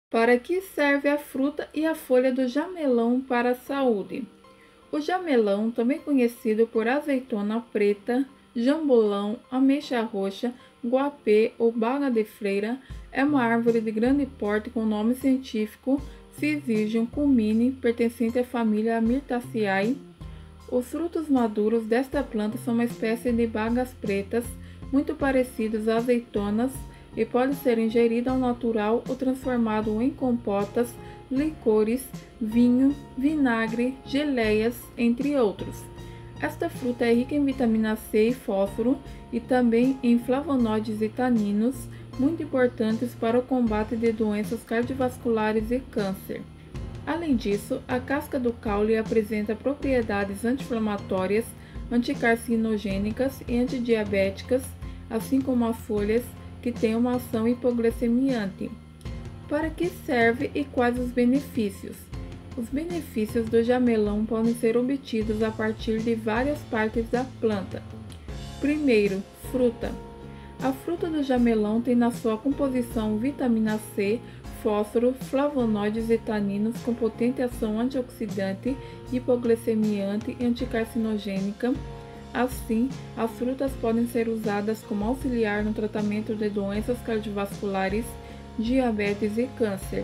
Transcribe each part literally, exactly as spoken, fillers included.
Para que serve a fruta e a folha do jamelão para a saúde? O jamelão, também conhecido por azeitona preta, jambolão, ameixa roxa, guapê ou baga de freira, é uma árvore de grande porte com nome científico Syzygium culmine, pertencente à família Myrtaceae. Os frutos maduros desta planta são uma espécie de bagas pretas, muito parecidos às azeitonas, e pode ser ingerida ao natural ou transformado em compotas, licores, vinho, vinagre, geleias, entre outros. Esta fruta é rica em vitamina C e fósforo e também em flavonoides e taninos, muito importantes para o combate de doenças cardiovasculares e câncer. Além disso, a casca do caule apresenta propriedades anti-inflamatórias, anticarcinogênicas e antidiabéticas, assim como as folhas, que têm uma ação hipoglicemiante. Para que serve e quais os benefícios? Os benefícios do jamelão podem ser obtidos a partir de várias partes da planta. Primeiro, fruta. A fruta do jamelão tem na sua composição vitamina C, fósforo, flavonoides e taninos com potente ação antioxidante, hipoglicemiante e anticarcinogênica. Assim, as frutas podem ser usadas como auxiliar no tratamento de doenças cardiovasculares, diabetes e câncer.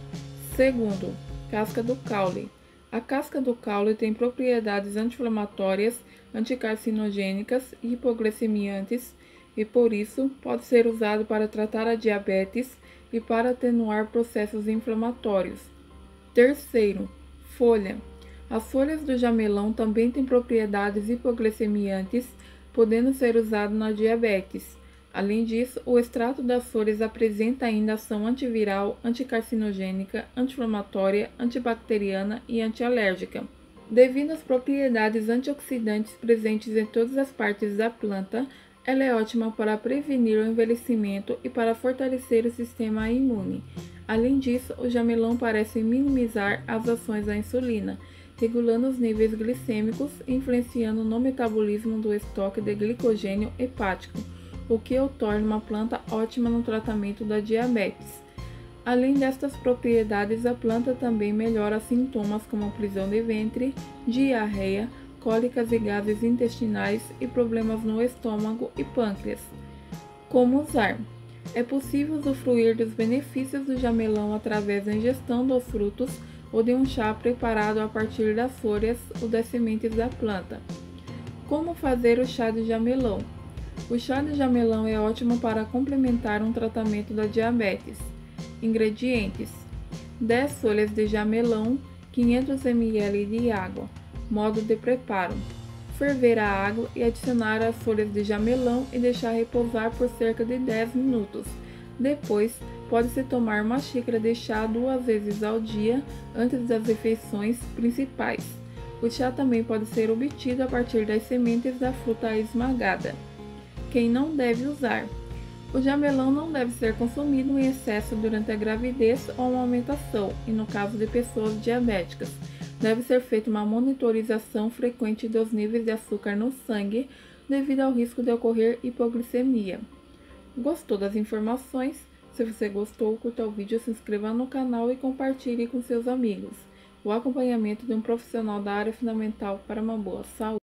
Segundo, casca do caule. A casca do caule tem propriedades anti-inflamatórias, anticarcinogênicas e hipoglicemiantes e, por isso, pode ser usado para tratar a diabetes e para atenuar processos inflamatórios. Terceiro, folha. As folhas do jamelão também têm propriedades hipoglicemiantes, podendo ser usado na diabetes. Além disso, o extrato das folhas apresenta ainda ação antiviral, anticarcinogênica, anti-inflamatória, antibacteriana e antialérgica. Devido às propriedades antioxidantes presentes em todas as partes da planta, ela é ótima para prevenir o envelhecimento e para fortalecer o sistema imune. Além disso, o jamelão parece minimizar as ações da insulina, regulando os níveis glicêmicos e influenciando no metabolismo do estoque de glicogênio hepático, o que o torna uma planta ótima no tratamento da diabetes. Além destas propriedades, a planta também melhora sintomas como prisão de ventre, diarreia, cólicas e gases intestinais e problemas no estômago e pâncreas. Como usar? É possível usufruir dos benefícios do jamelão através da ingestão dos frutos ou de um chá preparado a partir das folhas ou das sementes da planta. Como fazer o chá de jamelão? O chá de jamelão é ótimo para complementar um tratamento da diabetes. Ingredientes: dez folhas de jamelão, quinhentos mililitros de água. Modo de preparo: ferver a água e adicionar as folhas de jamelão e deixar repousar por cerca de dez minutos. Depois, pode-se tomar uma xícara de chá duas vezes ao dia antes das refeições principais. O chá também pode ser obtido a partir das sementes da fruta esmagada. Quem não deve usar? O jamelão não deve ser consumido em excesso durante a gravidez ou a amamentação e no caso de pessoas diabéticas. Deve ser feita uma monitorização frequente dos níveis de açúcar no sangue devido ao risco de ocorrer hipoglicemia. Gostou das informações? Se você gostou, curta o vídeo, se inscreva no canal e compartilhe com seus amigos. O acompanhamento de um profissional da área fundamental para uma boa saúde.